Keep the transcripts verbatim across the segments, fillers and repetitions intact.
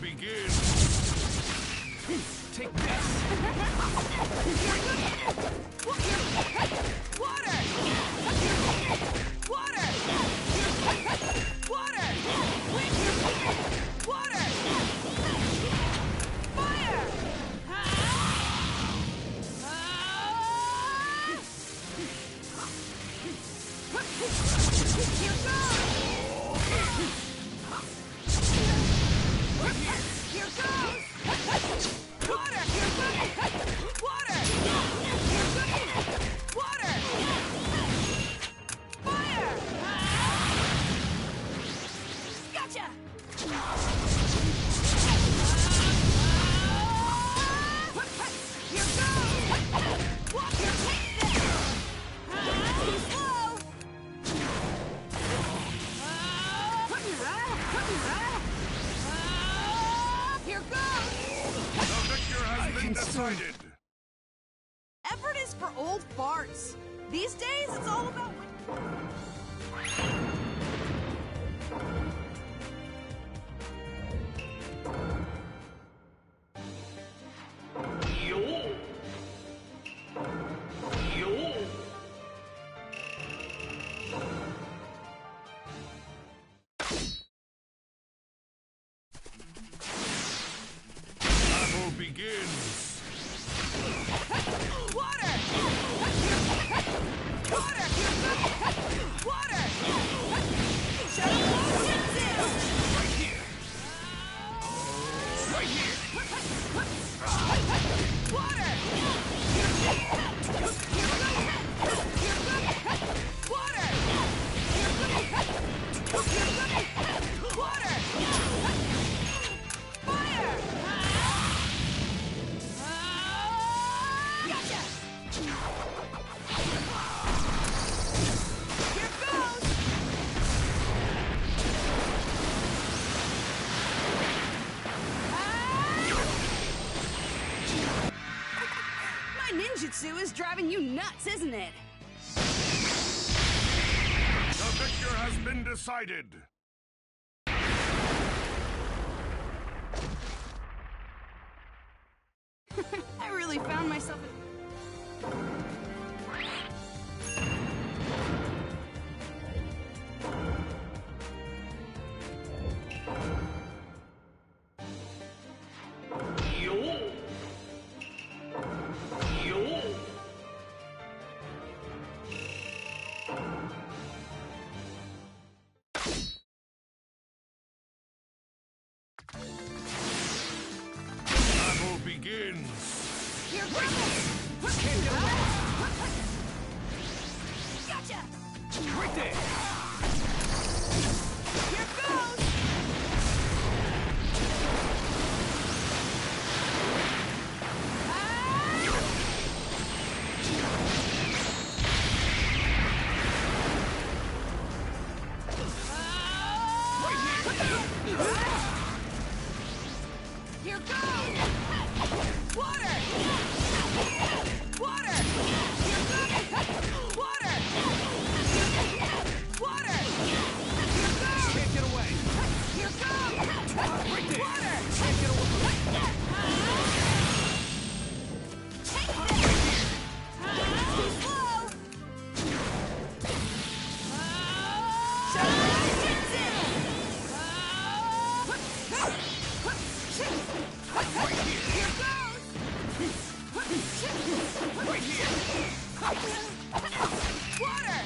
begins. Take this. Water! Water! Water! Water! Fire! Here goes! Here goes! Water! Water! Water! Fire! Gotcha! Here goes! Water, take this! Too slow! Here goes! The victor has been decided. Effort is for old farts. These days, it's all about... Battle begins. Water! Water! Water! Shut up, Jinzu! Right here. Right here. Water! Water! Water! Fire! Gotcha! Here goes! My ninjutsu is driving you nuts, isn't it? The victor has been decided. I really found myself in... Battle begins. Here goes! Can't get away. Gotcha! Right there. Here goes! Here goes! Water! Water! Here goes! Water! Water! Here goes! Can't get away. Here goes! Right there. Water! Can't get away. Take this! Too slow! Shut up, Jinzu! Right here. Here goes! Right here. Water!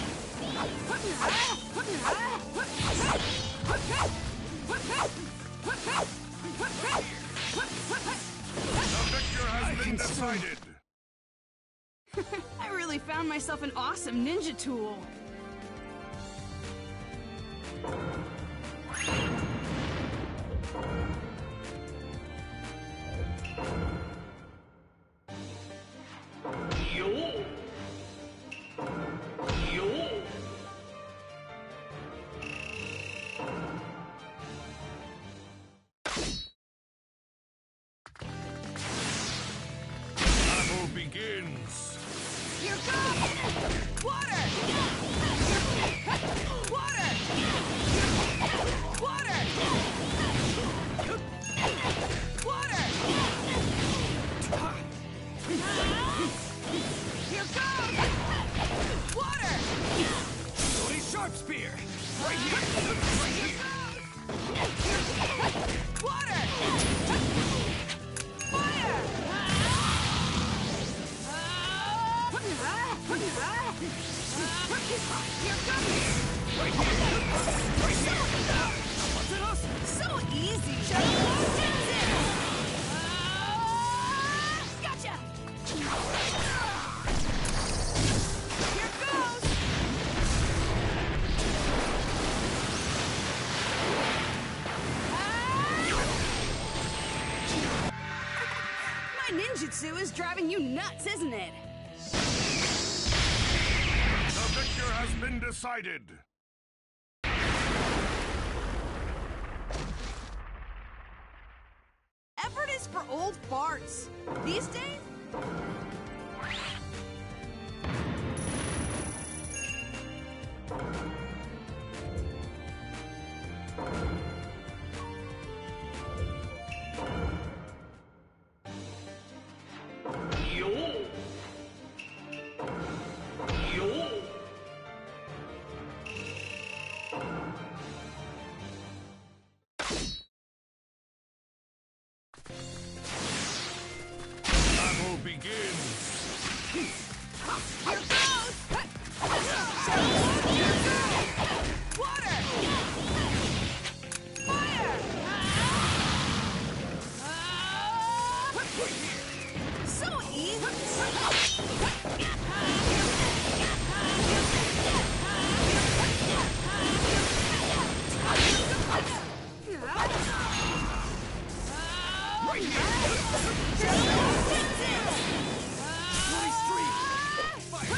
The victor has been decided. I really found myself an awesome ninja tool. Battle begins. Here goes! Water! Water! Water! ninjutsu is driving you nuts, isn't it? The victor has been decided. Effort is for old farts. These days... Battle begins. Here goes! Water! Fire! So easy! Right here! Bloody streak! Fire!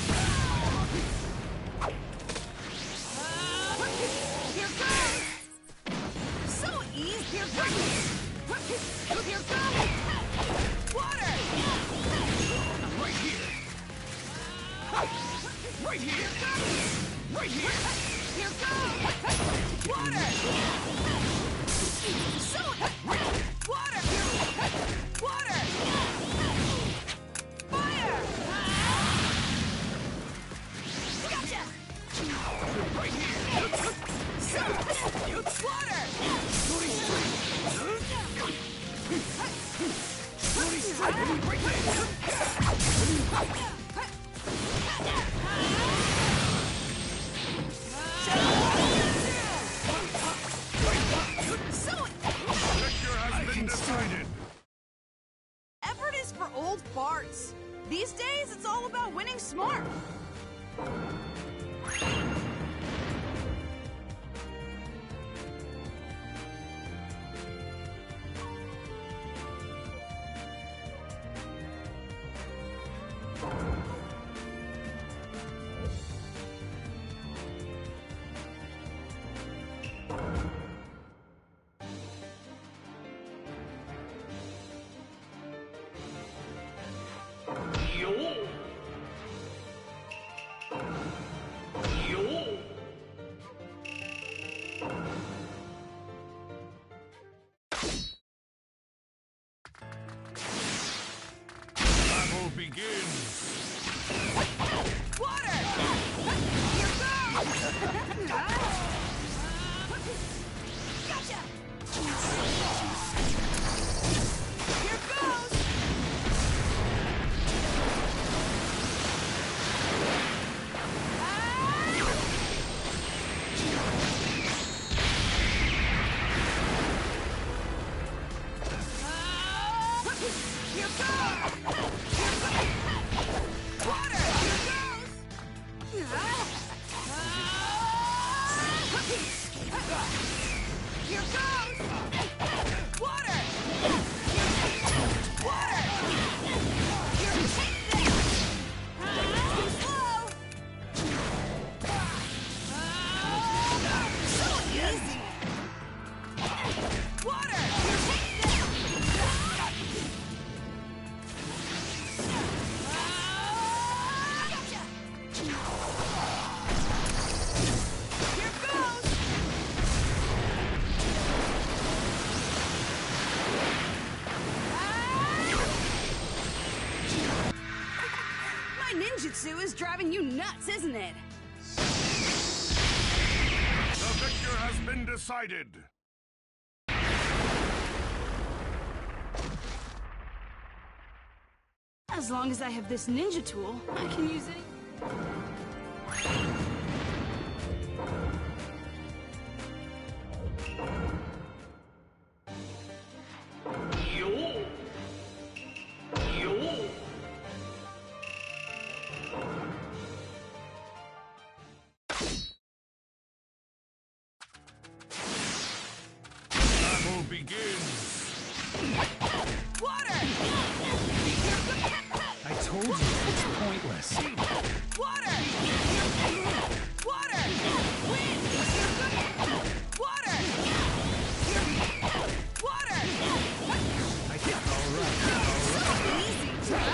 Here goes! So easy! Here goes! Here goes! Water! Right here! Right here! Right here! Here goes! Water! So water! Water! Fire! Gotcha! Right here! So water! Bloody streak! Bloody streak! Right there! So Victor has been decided. effort is for old farts. These days, it's all about winning smart. Battle begins. Water! Here goes! Gotcha! Here goes! Here goes! Water! Here goes! Here goes! Water! Water! Here, take this! Too slow! So easy! Water! Here, take this! Gotcha! Here goes! My ninjutsu is driving you nuts, isn't it? The victor has been decided. As long as I have this ninja tool, I can use it. Battle begins. Water! Here told you, it's pointless. Water! Water! Wind! Water! Water! I think all right. Easy,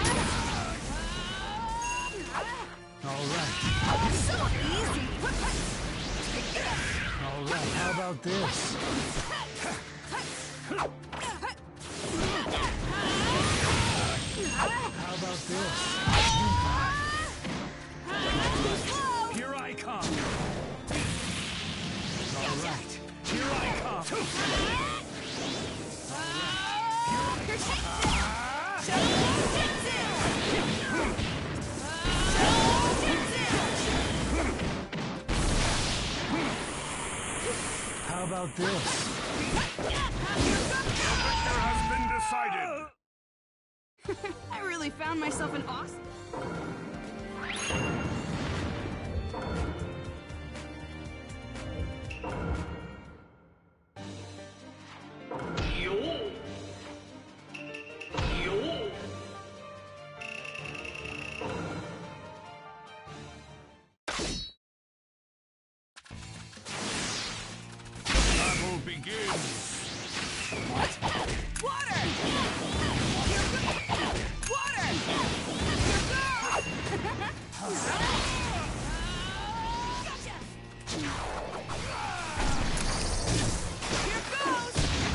All right. so easy. All right. How about this? How about this? Here I come. All right. Here I come. How about this? Victor has been decided. I really found myself an awesome. Battle begins. Water! Water! Gotcha! Here goes!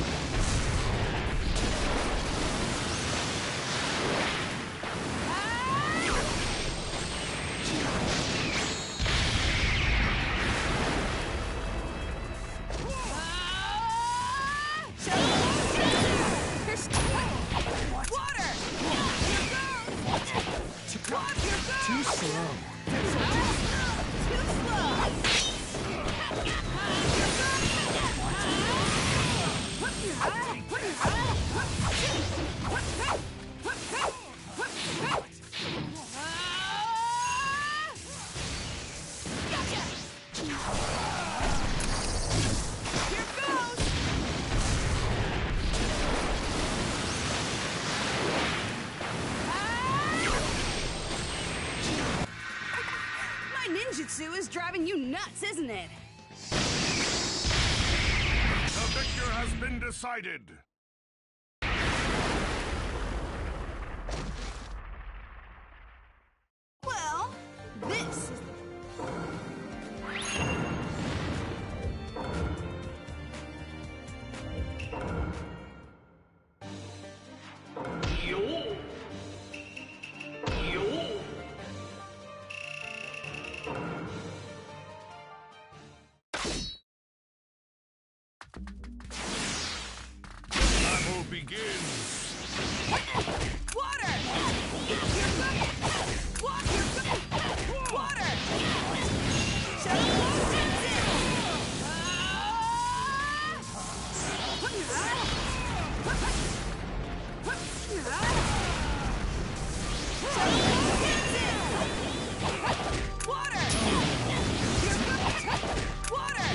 Water! Too slow. Too Gotcha! Here goes! My ninjutsu is driving you nuts, isn't it? The victor has been decided. Well, this is... Battle begins. Water! Water! Water! Water! Water!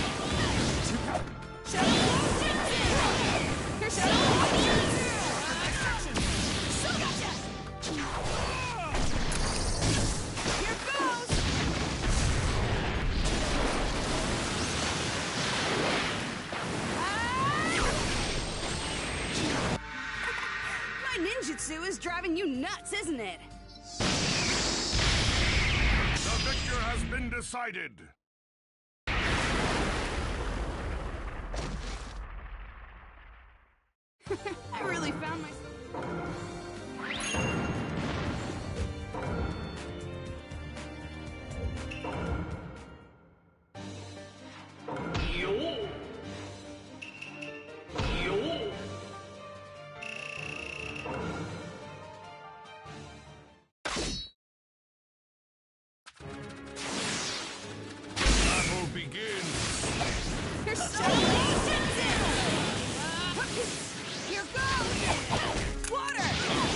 Here goes! My ninjutsu is driving you nuts, isn't it? The victor has been decided. I really found myself. Battle begins. You're so Here goes! Water!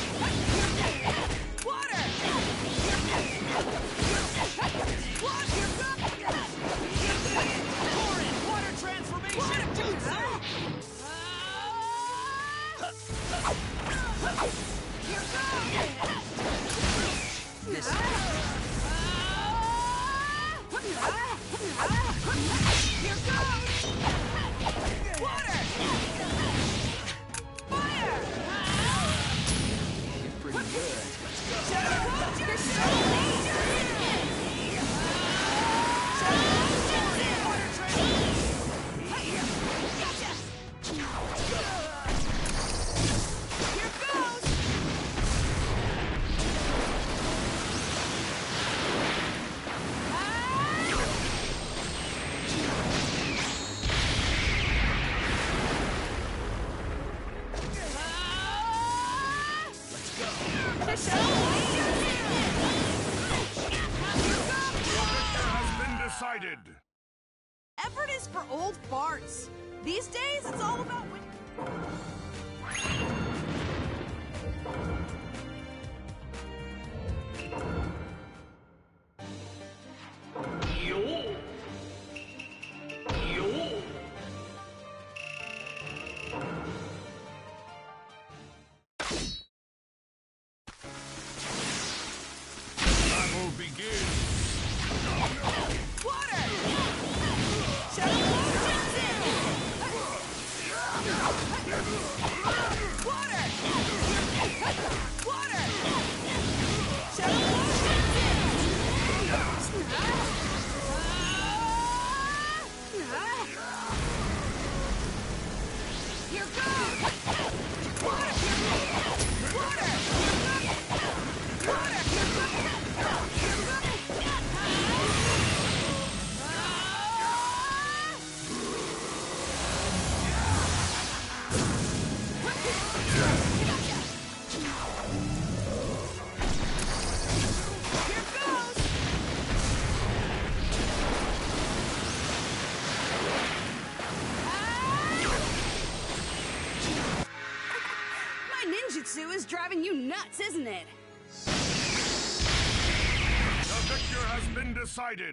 Water! Torrent, water transformation. Jutsu. Here goes! Decided. Effort is for old farts. These days, it's all about win- Battle begins. Water! Shadow Ball Jutsu! Water! Water! Shadow Ball Jutsu! Here goes! Water! Water! Water! Ninjutsu is driving you nuts, isn't it? The victor has been decided.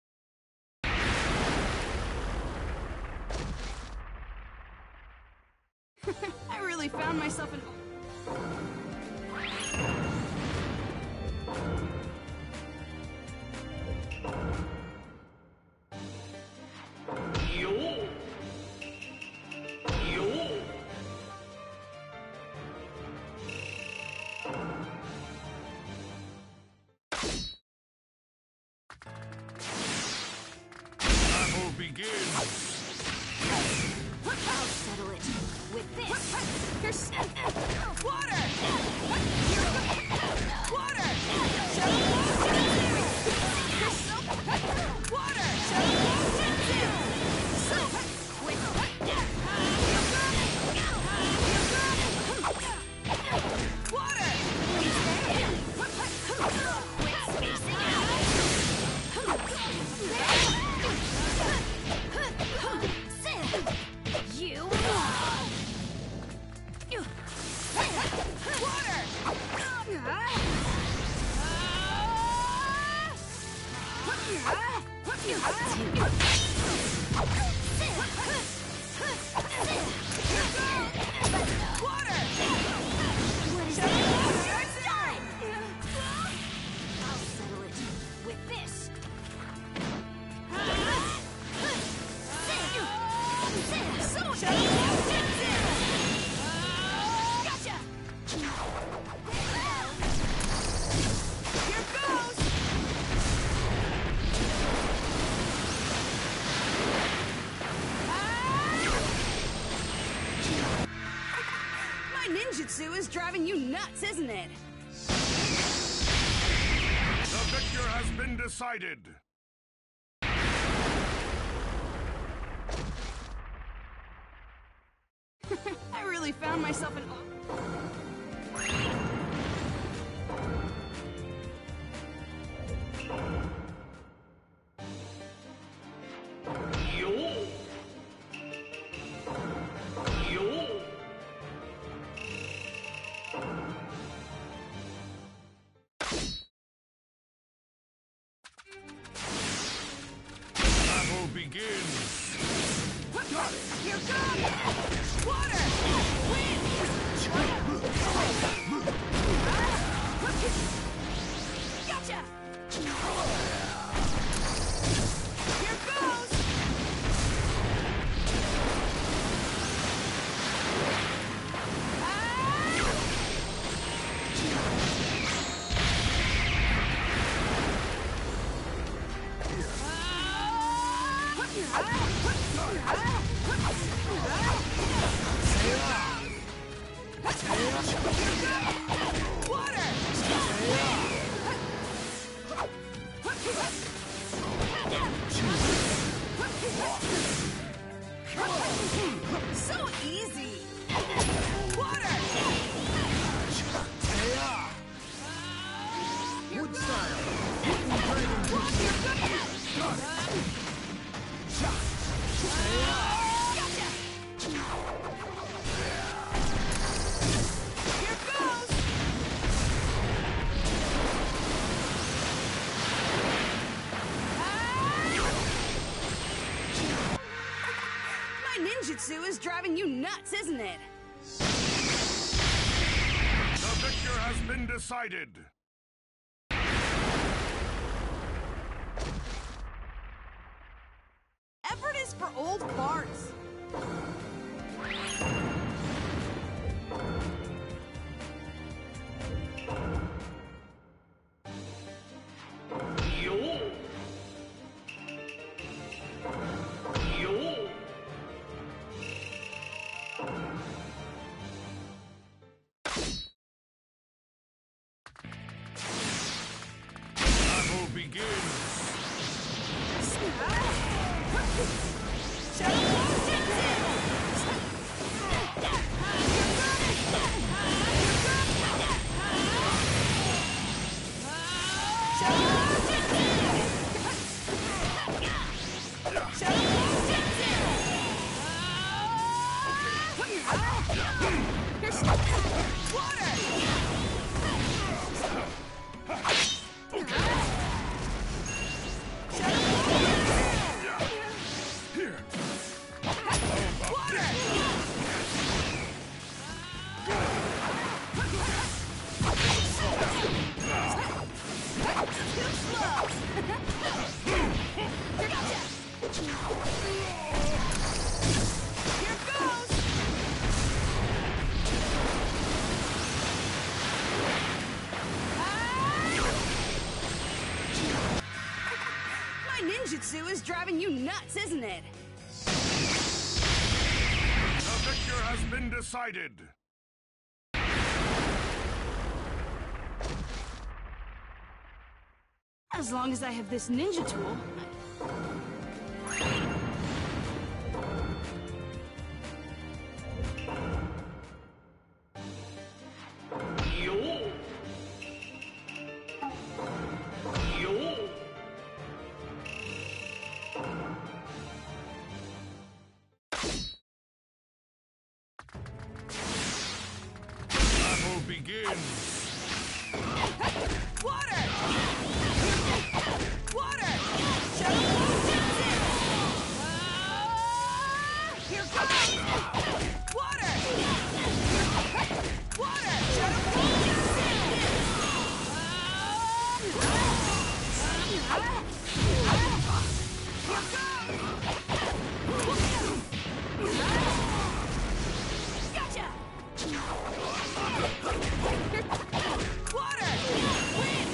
I really found myself in... Battle begins. I'll settle it with this. Here's water. Water. Shadow Ball Jutsu. Water. Shadow Ball Jutsu. So with water. With spacing out. You water! Water! What is that? I'll settle it with this. So Shadow Ball Jutsu! Gotcha! Here goes! My ninjutsu is driving you nuts, isn't it? The victor has been decided. I really found myself in... Battle begins. Here goes! Water! Wind! Gotcha! Here goes! So easy! Water! My ninjutsu is driving you nuts, isn't it? The victor has been decided. Effort is for old farts. Battle begins. Ninjutsu is driving you nuts, isn't it? The victor has been decided. As long as I have this ninja tool. Battle begins. Water! Water! Shadow Jutsu! Ah! Here comes! Water! Water! Shadow Jutsu! Ah! Here comes! Gotcha! Water! Wind!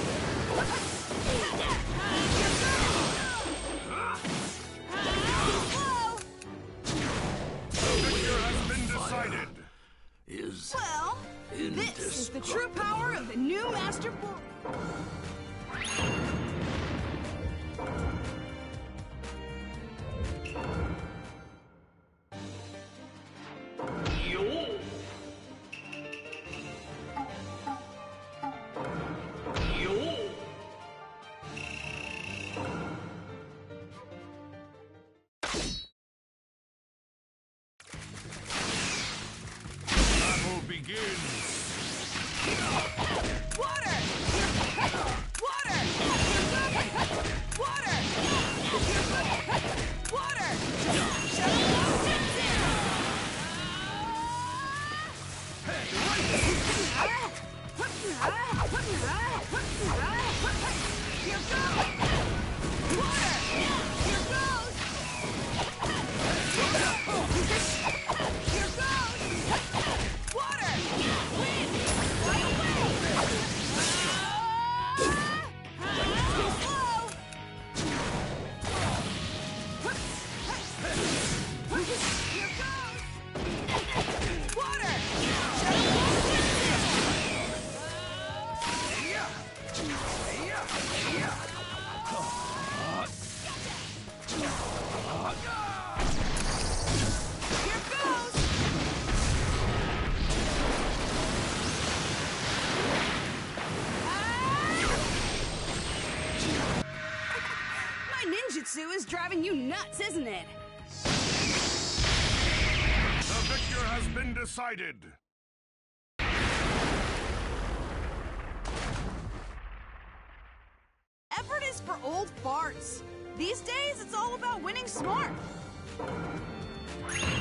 Whoa! The victor has been decided. Is Well, this is the true power of the new Master Board. Battle begins. Water! Water! Water! Water! Shadow Jutsu! Here goes! Water! Here goes! Here goes! Water! Wind! Fly away! Too slow! Here goes! Water! Shadow Here goes! My ninjutsu is driving you nuts, isn't it? The victor has been decided. Effort is for old farts. These days, it's all about winning smart.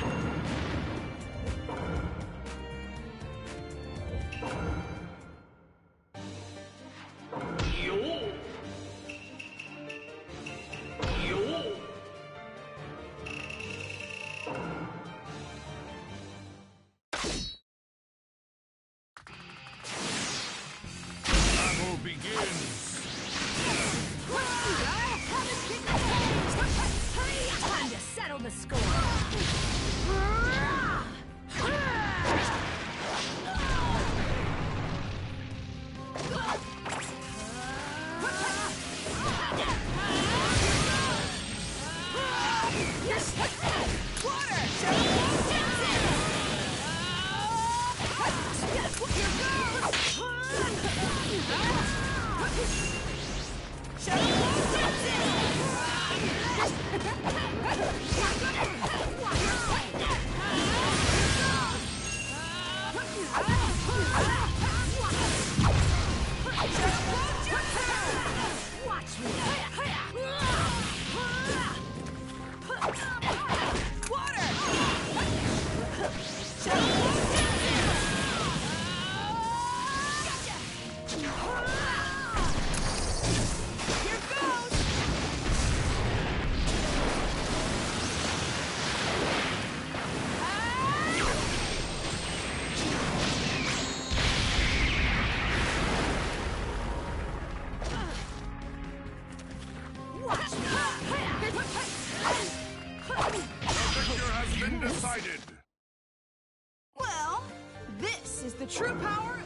Decided. Well, this is the true power.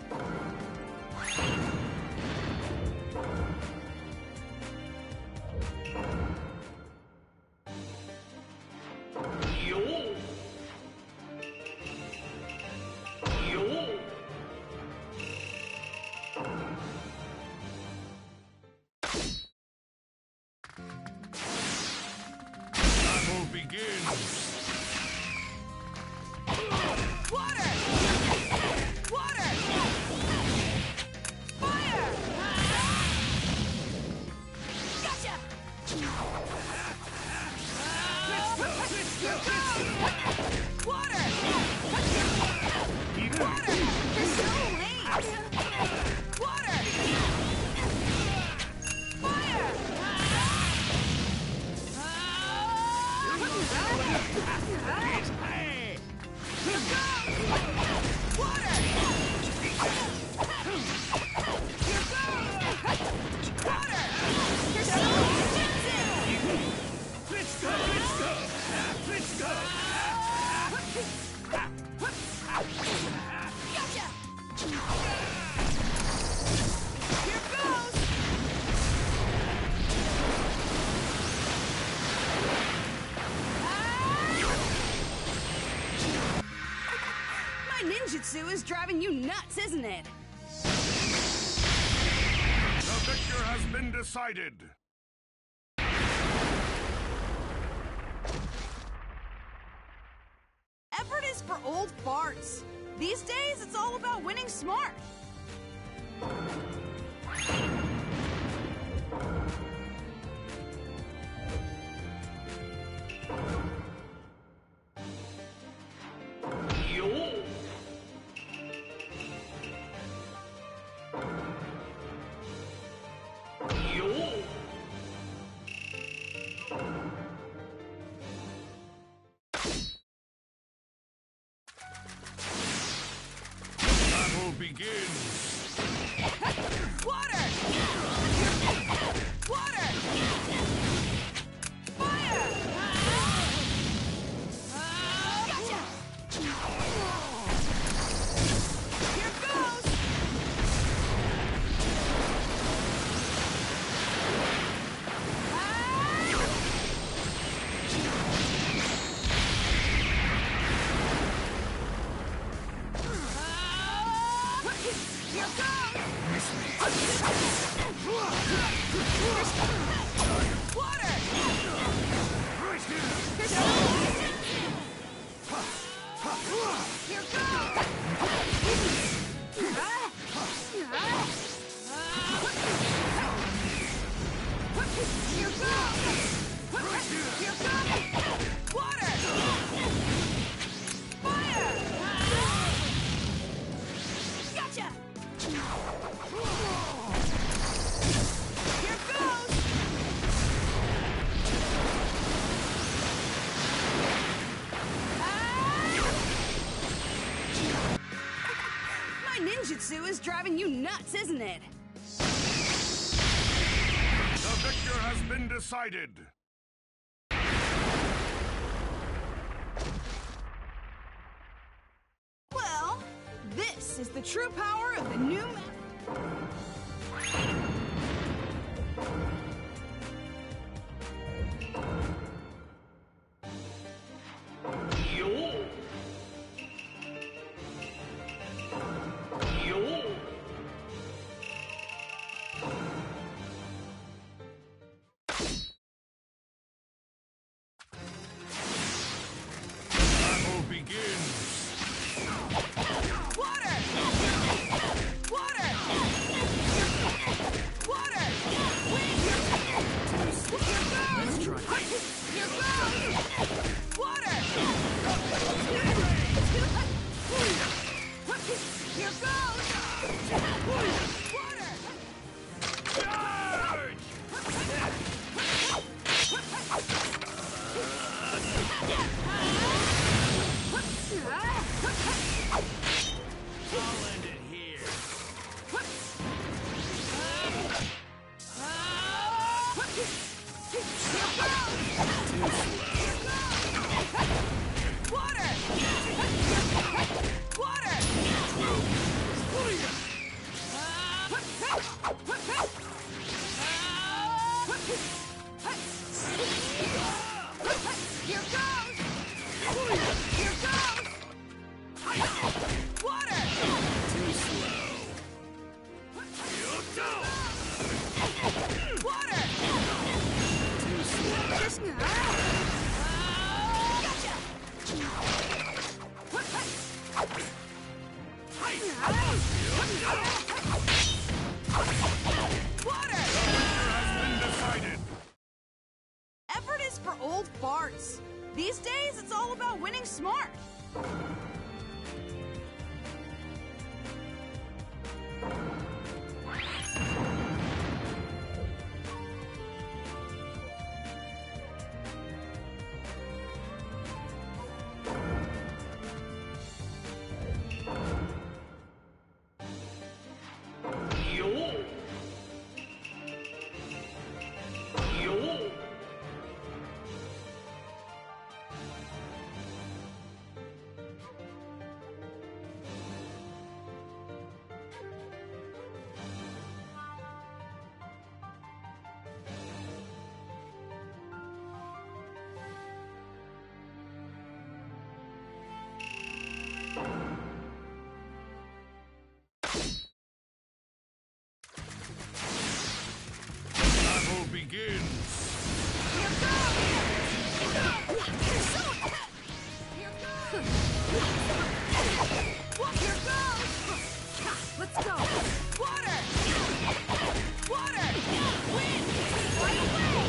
Yo. Yo. Battle begins. Water! Water! Fire! Gotcha! Water! Water! You're so late! Water! Fire! Here goes! Water! Here goes! Water! You're so expensive! Let's go! Let's go! Let's go! Gotcha! Here goes! My ninjutsu is driving you nuts, isn't it? The victor has been decided. Effort is for old farts. These days, it's all about winning smart. Yo. Yo. Battle begins. Water! Water! Fire! Gotcha! Here goes! Here goes! Water! Right here. Here goes! Here goes! Here goes! Water! Fire! Gotcha! Here goes! My ninjutsu is driving you nuts, isn't it? The victor has been decided. Well, this is the true power of the new map. Yo. Yo. Battle begins. Water! Water! Water! Here goes! Here goes! Water! hard. Battle begins. Here goes! Here goes! Here goes! Let's go! Water! Water! Wind! Right away!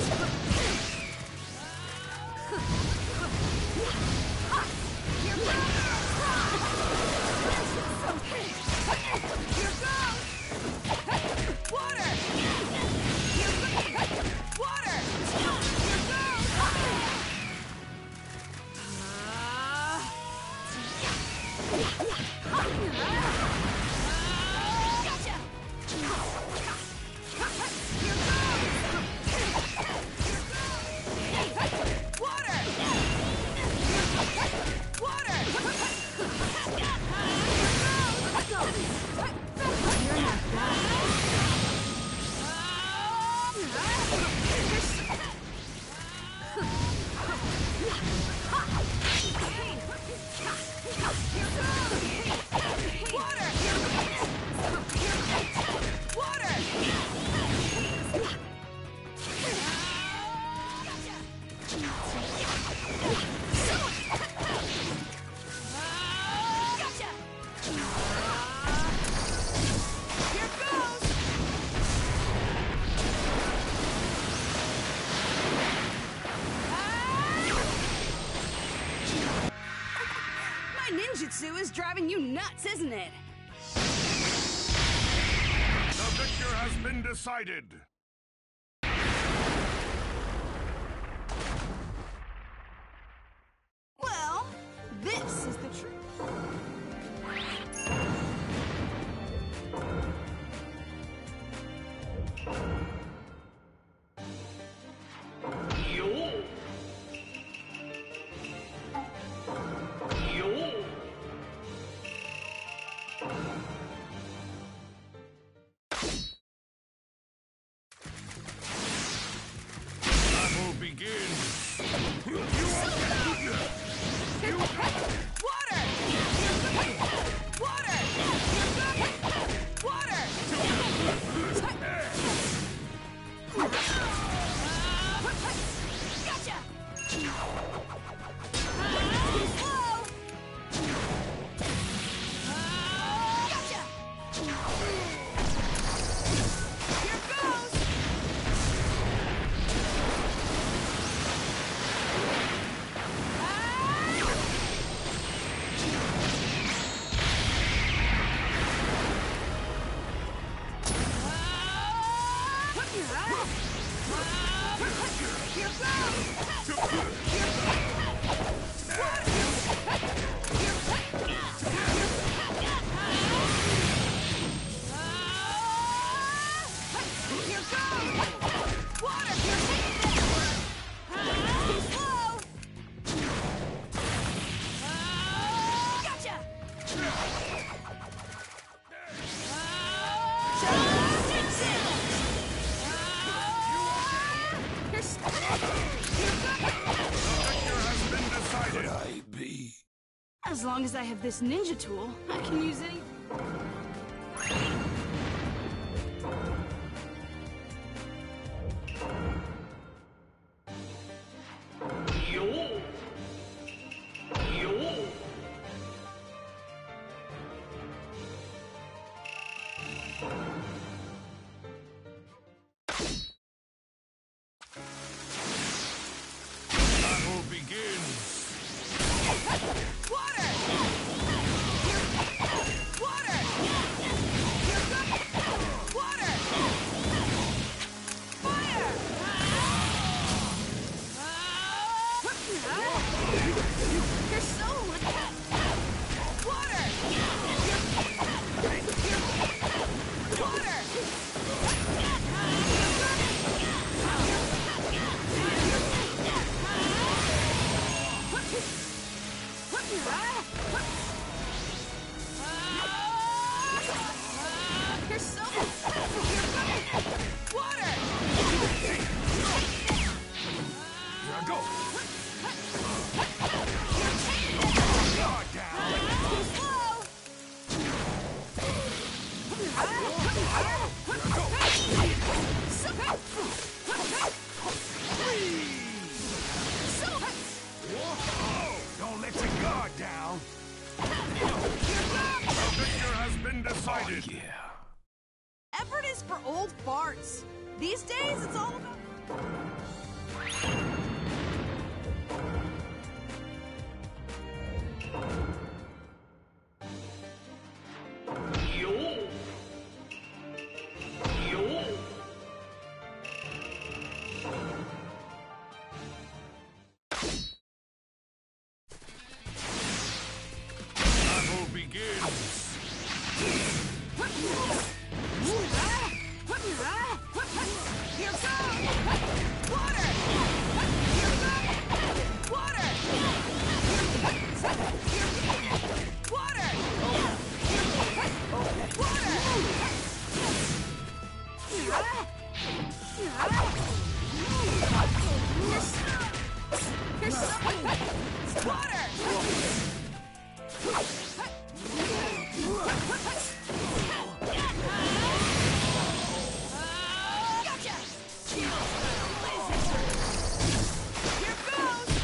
Here goes! Here goes! Water! Here goes! Water! Here goes! Gotcha! Here goes! Water! Water! Let's go! You're not bad. Water! Water! Gotcha! Here goes! My ninjutsu is driving you nuts, isn't it? The victor has been decided. Well, this is the truth. Battle begins. You are Water! Water! Water! Gotcha! Whoa! Gotcha! Here goes! Here goes! Water! Whoa! Gotcha! Could I be? As long as I have this ninja tool, I can use any. Battle begins. You're so... Water! Here I go. Guard down. Too slow! Here I go. Whoa! Don't let your guard down. The victor has been decided. Oh, yeah. Effort is for old farts. These days, it's all about... Battle begins. Here goes! Water! Here goes! Water! Water! Water! You're so... Water! Gotcha! Here goes!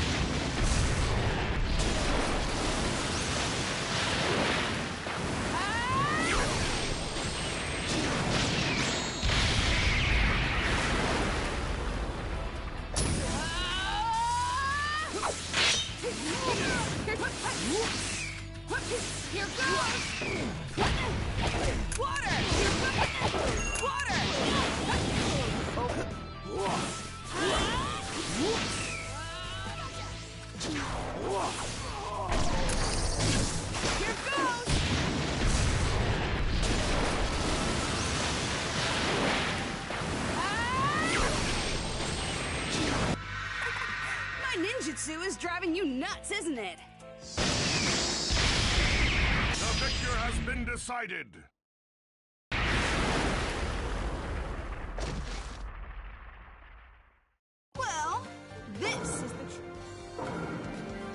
Here goes! Water! Water! Here goes! My ninjutsu is driving you nuts, isn't it? The victor has been decided. Well, this is the truth.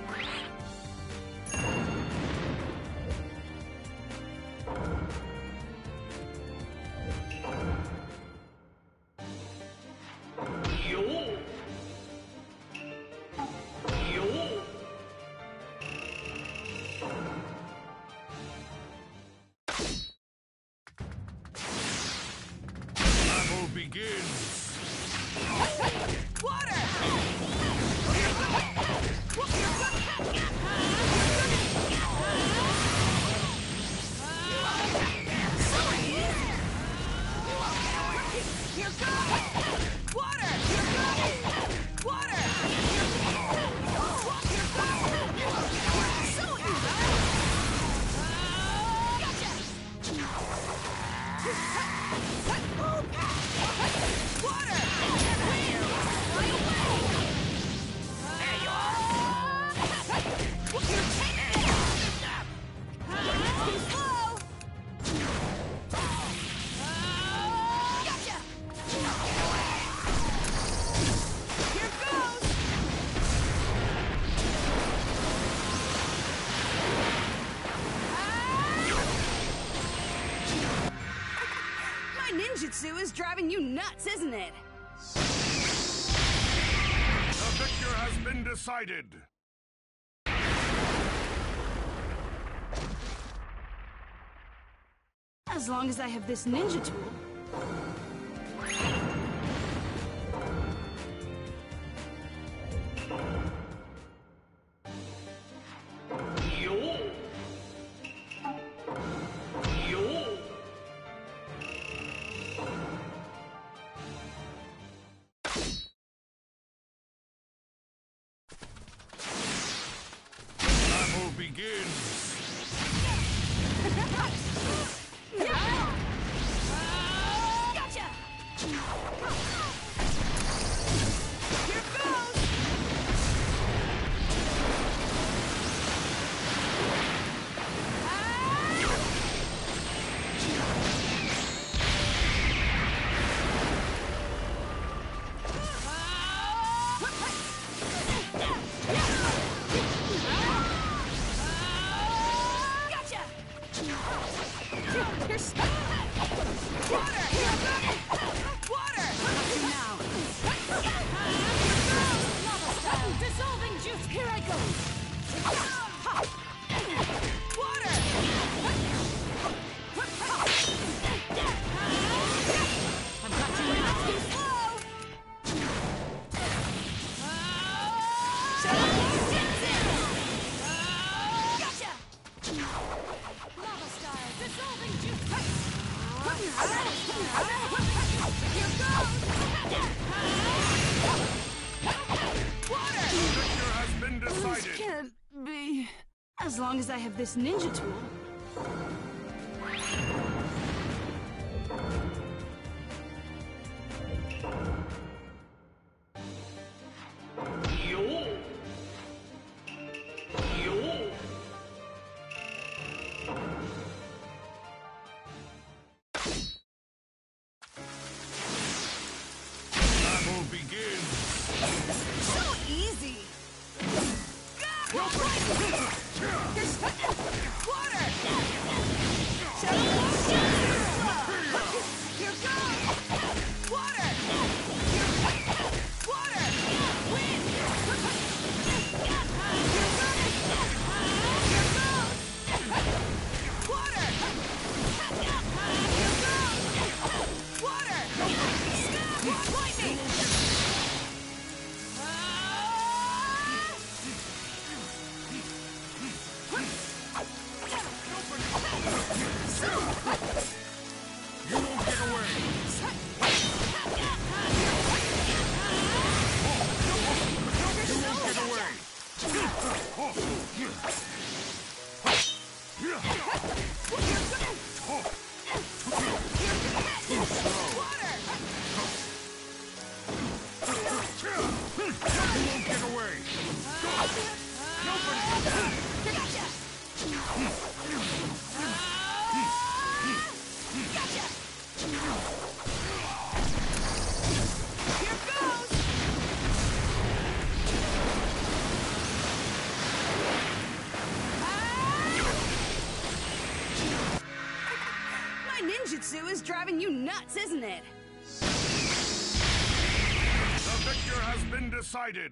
Battle begins. Water! Here goes! Water! Here goes! Water! Here goes! So easy! Gotcha! Water! Fly away! There you are! You're taking it! Too slow! Gotcha! Here goes! My ninjutsu is driving you nuts, isn't it? The victor has been decided. As long as I have this ninja tool. Battle begins. Gotcha! Here's water! Water! Now. Lava style. Dissolving juice. Here I go. Water! I've got you now. Too slow! Gotcha! Lava style. Dissolving juice. Here goes! Water! Victor has been This decided. can't be. As long as I have this ninja tool. Battle begins. So easy! Here's water! Shadow Ball! Here goes! Water! Water! Wind! Here goes! Water! Here goes! Water! Lightning! You won't get away. You won't get away. You won't get away. Here goes! My ninjutsu is driving you nuts, isn't it? The victor has been decided.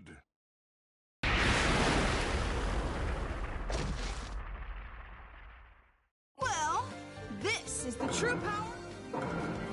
Well, this is the true power